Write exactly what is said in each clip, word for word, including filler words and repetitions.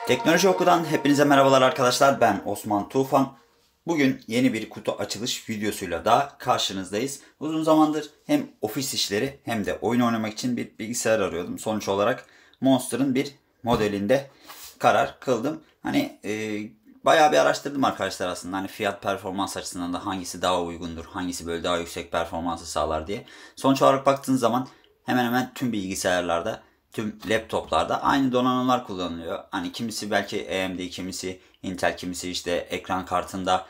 Teknoloji Oku'dan hepinize merhabalar arkadaşlar. Ben Osman Tufan. Bugün yeni bir kutu açılış videosuyla daha karşınızdayız. Uzun zamandır hem ofis işleri hem de oyun oynamak için bir bilgisayar arıyordum. Sonuç olarak Monster'ın bir modelinde karar kıldım. Hani e, bayağı bir araştırdım arkadaşlar aslında. Hani fiyat performans açısından da hangisi daha uygundur, hangisi böyle daha yüksek performansı sağlar diye. Sonuç olarak baktığınız zaman hemen hemen tüm bilgisayarlarda, tüm laptoplarda aynı donanımlar kullanılıyor. Hani kimisi belki A M D, kimisi Intel, kimisi işte ekran kartında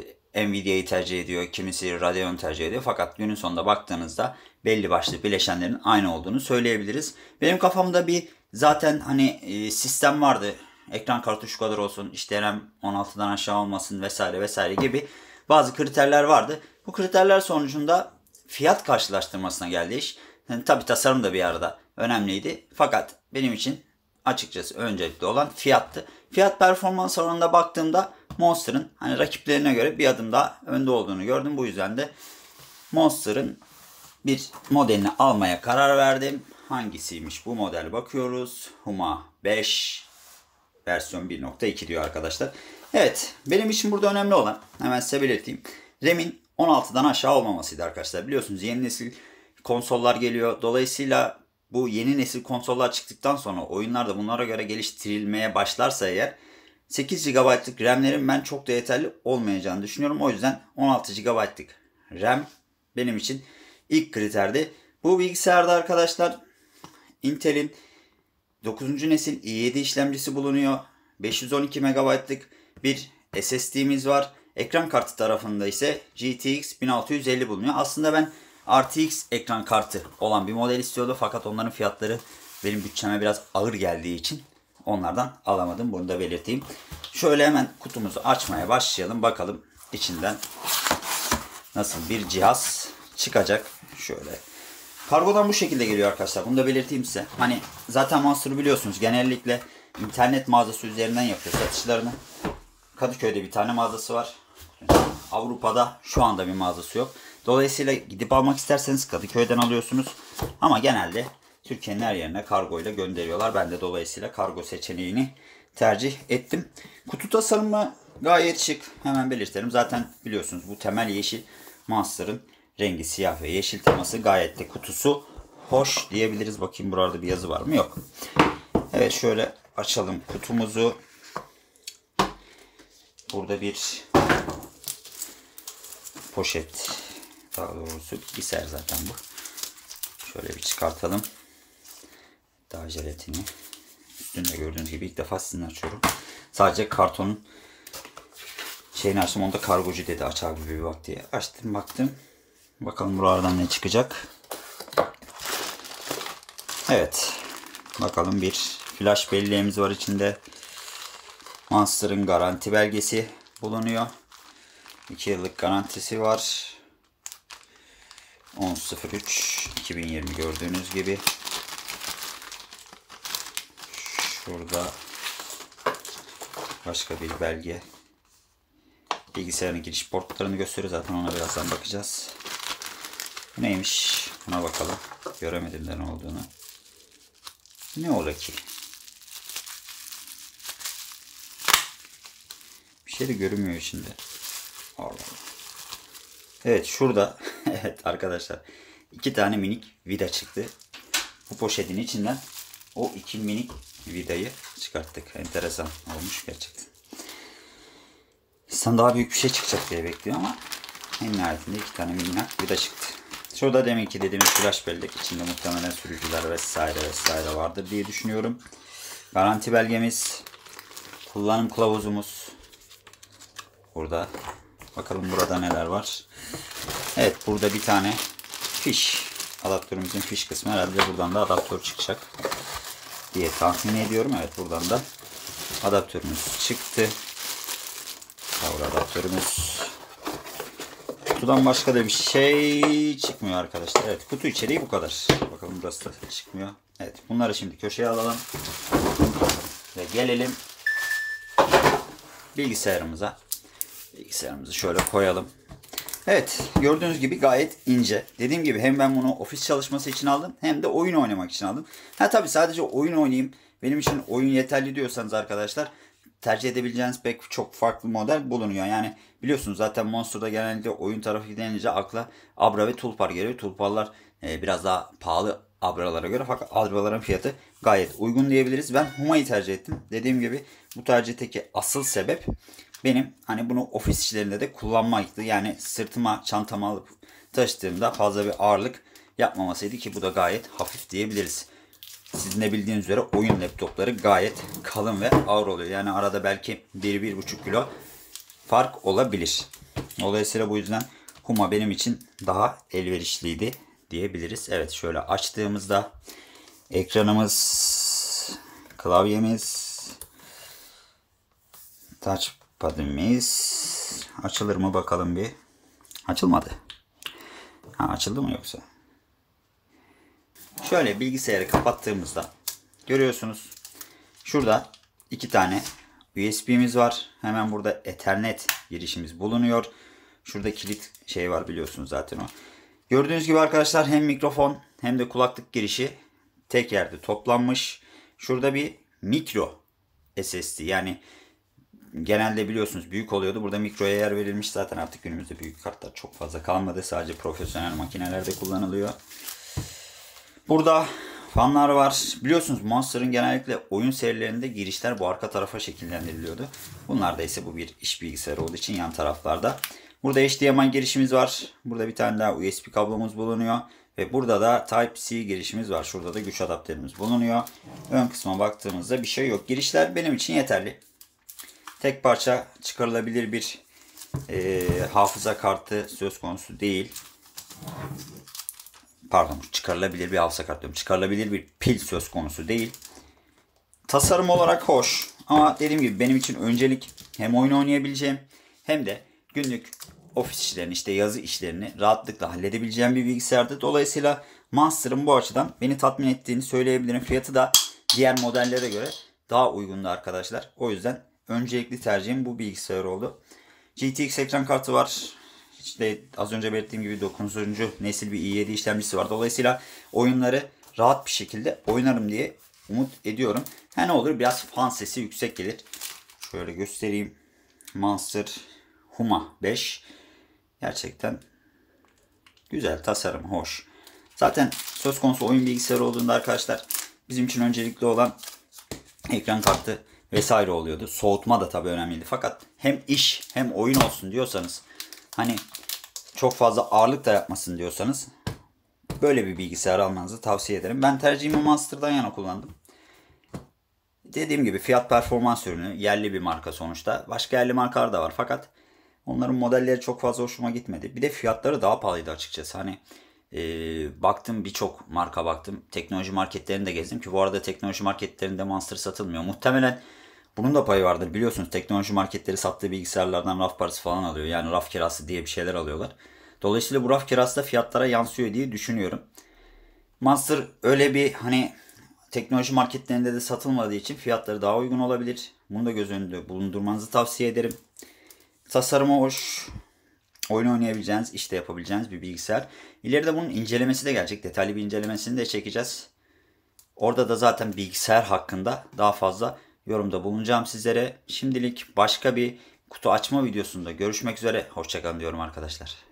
e, Nvidia'yı tercih ediyor, kimisi Radeon tercih ediyor. Fakat günün sonunda baktığınızda belli başlı bileşenlerin aynı olduğunu söyleyebiliriz. Benim kafamda bir zaten hani e, sistem vardı. Ekran kartı şu kadar olsun, işte RAM on altıdan aşağı olmasın vesaire vesaire gibi bazı kriterler vardı. Bu kriterler sonucunda fiyat karşılaştırmasına geldi iş. Yani tabii tasarım da bir arada önemliydi. Fakat benim için açıkçası öncelikli olan fiyattı. Fiyat performans oranında baktığımda Monster'ın hani rakiplerine göre bir adım daha önde olduğunu gördüm. Bu yüzden de Monster'ın bir modelini almaya karar verdim. Hangisiymiş bu model bakıyoruz. Huma beş versiyon bir nokta iki diyor arkadaşlar. Evet, benim için burada önemli olan, hemen size belirteyim, RAM'in on altıdan aşağı olmamasıydı arkadaşlar. Biliyorsunuz yeni nesil konsollar geliyor. Dolayısıyla bu yeni nesil konsollar çıktıktan sonra oyunlar da bunlara göre geliştirilmeye başlarsa eğer sekiz gigabaytlık RAM'lerin ben çok da yeterli olmayacağını düşünüyorum. O yüzden on altı gigabaytlık RAM benim için ilk kriterdi. Bu bilgisayarda arkadaşlar Intel'in dokuzuncu nesil i yedi işlemcisi bulunuyor. beş yüz on iki megabaytlık bir S S D'miz var. Ekran kartı tarafında ise G T X bin altı yüz elli bulunuyor. Aslında ben R T X ekran kartı olan bir model istiyordum. Fakat onların fiyatları benim bütçeme biraz ağır geldiği için onlardan alamadım. Bunu da belirteyim. Şöyle hemen kutumuzu açmaya başlayalım. Bakalım içinden nasıl bir cihaz çıkacak. Şöyle. Kargodan bu şekilde geliyor arkadaşlar. Bunu da belirteyim size. Hani zaten Monster'ı biliyorsunuz. Genellikle internet mağazası üzerinden yapıyor satışlarını. Kadıköy'de bir tane mağazası var. Avrupa'da şu anda bir mağazası yok. Dolayısıyla gidip almak isterseniz Kadıköy'den alıyorsunuz. Ama genelde Türkiye'nin her yerine kargo ile gönderiyorlar. Ben de dolayısıyla kargo seçeneğini tercih ettim. Kutu tasarımı gayet şık. Hemen belirtelim. Zaten biliyorsunuz bu temel yeşil. Monster'ın rengi siyah ve yeşil teması, gayet de kutusu hoş diyebiliriz. Bakayım burada bir yazı var mı? Yok. Evet, şöyle açalım kutumuzu. Burada bir poşet, daha doğrusu bilgisayar zaten bu. Şöyle bir çıkartalım. Daha jelatini. Üstünde gördüğünüz gibi ilk defa sizinle açıyorum. Sadece kartonun şeyini açtım. Onda kargocu dedi aç abi bir bak diye. Açtım baktım. Bakalım buralardan ne çıkacak. Evet. Bakalım, bir flash belleğimiz var içinde. Monster'ın garanti belgesi bulunuyor. iki yıllık garantisi var. on sıfır üç iki bin yirmi gördüğünüz gibi. Şurada başka bir belge. Bilgisayarın giriş portlarını gösteriyor. Zaten ona birazdan bakacağız. Bu neymiş? Buna bakalım. Göremedim de ne olduğunu. Ne ola ki? Bir şey de görünmüyor içinde. Allah Allah. Evet, şurada evet arkadaşlar iki tane minik vida çıktı. Bu poşetin içinden o iki minik vidayı çıkarttık. Enteresan olmuş gerçekten. İnsan daha büyük bir şey çıkacak diye bekliyor ama en nihayetinde iki tane minnak vida çıktı. Şurada deminki dediğimiz flash bellek, içinde muhtemelen sürücüler vesaire vesaire vardır diye düşünüyorum. Garanti belgemiz, kullanım kılavuzumuz burada. Bakalım burada neler var. Evet, burada bir tane fiş. Adaptörümüzün fiş kısmı, herhalde buradan da adaptör çıkacak diye tahmin ediyorum. Evet, buradan da adaptörümüz çıktı. Power adaptörümüz. Kutudan başka da bir şey çıkmıyor arkadaşlar. Evet, kutu içeriği bu kadar. Bakalım burası da çıkmıyor. Evet, bunları şimdi köşeye alalım. Ve gelelim bilgisayarımıza. Bilgisayarımızı şöyle koyalım. Evet, gördüğünüz gibi gayet ince. Dediğim gibi hem ben bunu ofis çalışması için aldım hem de oyun oynamak için aldım. Ha tabii sadece oyun oynayayım benim için oyun yeterli diyorsanız arkadaşlar tercih edebileceğiniz pek çok farklı model bulunuyor. Yani biliyorsunuz zaten Monster'da genellikle oyun tarafı denince akla Abra ve Tulpar geliyor. Tulparlar e, biraz daha pahalı Abra'lara göre, fakat Abra'ların fiyatı gayet uygun diyebiliriz. Ben Huma'yı tercih ettim. Dediğim gibi bu tercihteki asıl sebep benim hani bunu ofis işlerinde de kullanmaktı. Yani sırtıma çantama alıp taşıdığımda fazla bir ağırlık yapmamasıydı ki bu da gayet hafif diyebiliriz. Sizin de bildiğiniz üzere oyun laptopları gayet kalın ve ağır oluyor. Yani arada belki bir bir buçuk kilo fark olabilir. Dolayısıyla bu yüzden Huma benim için daha elverişliydi diyebiliriz. Evet, şöyle açtığımızda ekranımız, klavyemiz, touchpad'imiz açılır mı bakalım bir. Açılmadı. Ha, açıldı mı yoksa? Şöyle bilgisayarı kapattığımızda görüyorsunuz. Şurada iki tane U S B'miz var. Hemen burada Ethernet girişimiz bulunuyor. Şurada kilit şey var, biliyorsunuz zaten o. Gördüğünüz gibi arkadaşlar hem mikrofon hem de kulaklık girişi tek yerde toplanmış. Şurada bir micro S S D, yani genelde biliyorsunuz büyük oluyordu. Burada mikroya yer verilmiş. Zaten artık günümüzde büyük kartlar çok fazla kalmadı. Sadece profesyonel makinelerde kullanılıyor. Burada fanlar var. Biliyorsunuz Monster'ın genellikle oyun serilerinde girişler bu arka tarafa şekillendiriliyordu. Bunlarda ise bu bir iş bilgisayarı olduğu için yan taraflarda. Burada H D M I girişimiz var. Burada bir tane daha U S B kablomuz bulunuyor. Ve burada da Type-C girişimiz var. Şurada da güç adapterimiz bulunuyor. Ön kısma baktığımızda bir şey yok. Girişler benim için yeterli. Tek parça çıkarılabilir bir e, hafıza kartı söz konusu değil. Pardon, çıkarılabilir bir hafıza kartı diyorum. Çıkarılabilir bir pil söz konusu değil. Tasarım olarak hoş. Ama dediğim gibi benim için öncelik hem oyun oynayabileceğim hem de günlük ofis işlerini, işte yazı işlerini rahatlıkla halledebileceğim bir bilgisayardı. Dolayısıyla Monster'ın bu açıdan beni tatmin ettiğini söyleyebilirim. Fiyatı da diğer modellere göre daha uygundu arkadaşlar. O yüzden öncelikli tercihim bu bilgisayar oldu. G T X ekran kartı var. İşte az önce belirttiğim gibi dokuzuncu nesil bir i yedi işlemcisi var. Dolayısıyla oyunları rahat bir şekilde oynarım diye umut ediyorum. Ha, ne olur biraz fan sesi yüksek gelir. Şöyle göstereyim. Monster Huma beş. Gerçekten güzel, tasarım hoş. Zaten söz konusu oyun bilgisayarı olduğunda arkadaşlar bizim için öncelikli olan ekran kartı vesaire oluyordu. Soğutma da tabii önemliydi. Fakat hem iş hem oyun olsun diyorsanız, hani çok fazla ağırlık da yapmasın diyorsanız böyle bir bilgisayar almanızı tavsiye ederim. Ben tercihimi Monster'dan yana kullandım. Dediğim gibi fiyat performans ürünü, yerli bir marka sonuçta. Başka yerli markalar da var fakat onların modelleri çok fazla hoşuma gitmedi. Bir de fiyatları daha pahalıydı açıkçası. Hani e, baktım, birçok marka baktım. Teknoloji marketlerini de gezdim ki bu arada teknoloji marketlerinde Monster satılmıyor. Muhtemelen bunun da payı vardır. Biliyorsunuz teknoloji marketleri sattığı bilgisayarlardan raf parası falan alıyor. Yani raf kirası diye bir şeyler alıyorlar. Dolayısıyla bu raf kirası da fiyatlara yansıyor diye düşünüyorum. Monster öyle bir hani teknoloji marketlerinde de satılmadığı için fiyatları daha uygun olabilir. Bunu da göz önünde bulundurmanızı tavsiye ederim. Tasarımı hoş. Oyun oynayabileceğiniz, işte yapabileceğiniz bir bilgisayar. İleride bunun incelemesi de gelecek. Detaylı bir incelemesini de çekeceğiz. Orada da zaten bilgisayar hakkında daha fazla yorumda bulunacağım sizlere. Şimdilik başka bir kutu açma videosunda görüşmek üzere. Hoşça kalın diyorum arkadaşlar.